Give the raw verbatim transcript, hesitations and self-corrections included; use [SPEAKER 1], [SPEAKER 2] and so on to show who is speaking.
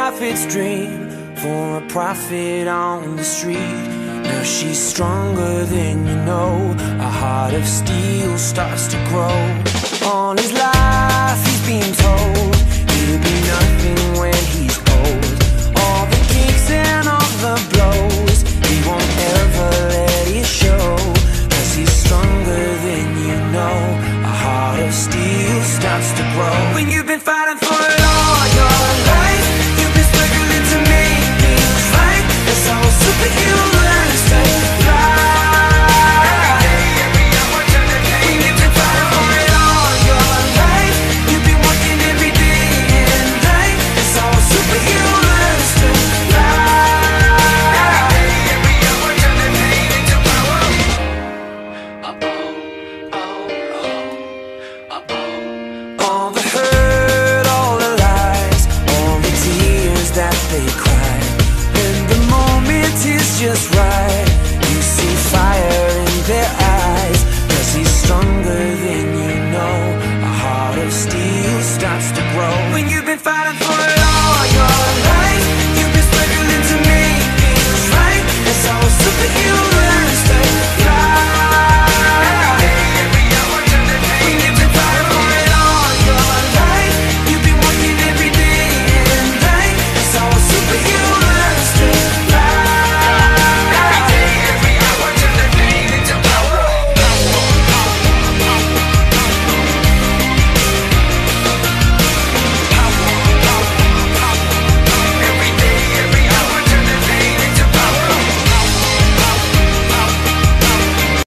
[SPEAKER 1] prophet's dream for a prophet on the street. Now she's stronger than you know. A heart of steel starts to grow. All his life he's been told he'll be nothing when he's